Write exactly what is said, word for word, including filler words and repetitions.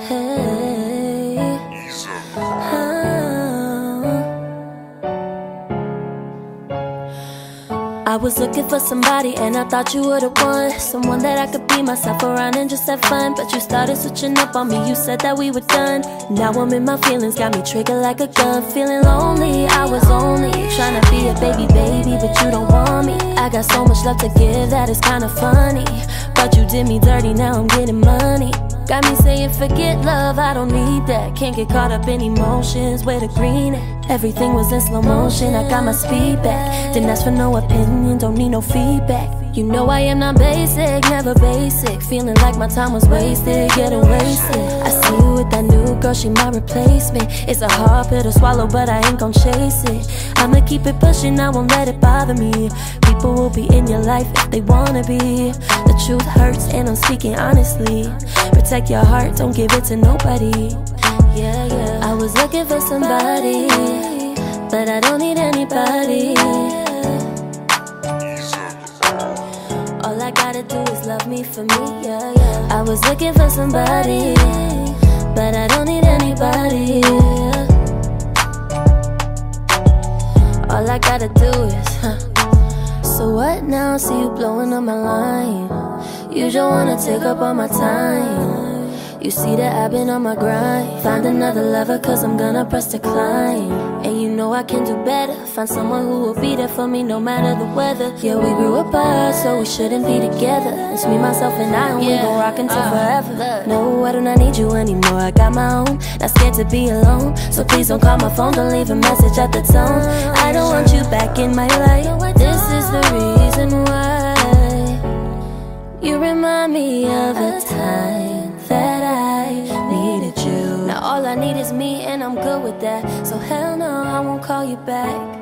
Hey, I was looking for somebody and I thought you were the one. Someone that I could be myself around and just have fun. But you started switching up on me, you said that we were done. Now I'm in my feelings, got me triggered like a gun. Feeling lonely, I was only trying to be a baby baby, but you don't want me. I got so much love to give that it's kinda funny. But you did me dirty, now I'm getting money. Got me saying forget love, I don't need that. Can't get caught up in emotions, where the green at? Everything was in slow motion, I got my speed back. Didn't ask for no opinion, don't need no feedback. You know I am not basic, never basic. Feeling like my time was wasted, getting wasted. I see you with that new girl, she my replacement. It's a hard pill to swallow, but I ain't gon' chase it. I'ma keep it pushing, I won't let it bother me. People will be in your life if they wanna be. The truth hurts and I'm speaking honestly. Protect your heart, don't give it to nobody. Yeah, yeah. I was looking for somebody, but I don't need anybody. All I gotta do is love me for me, yeah, yeah. I was looking for somebody, but I don't need anybody. All I gotta do is, huh. So what now? See you blowing up my line. You don't wanna take up all my time. You see that I've been on my grind. Find another lover cause I'm gonna press decline. And you know I can do better. Find someone who will be there for me no matter the weather. Yeah, we grew apart so we shouldn't be together. It's me, myself and I, and yeah, we gon' rock until uh, forever. Look. No, I do not need you anymore, I got my own. Not scared to be alone, so please don't call my phone, don't leave a message at the tone. I don't want you back in my life. This is the reason why. You remind me of a time that I needed you. Now all I need is me and I'm good with that. So hell no, I won't call you back.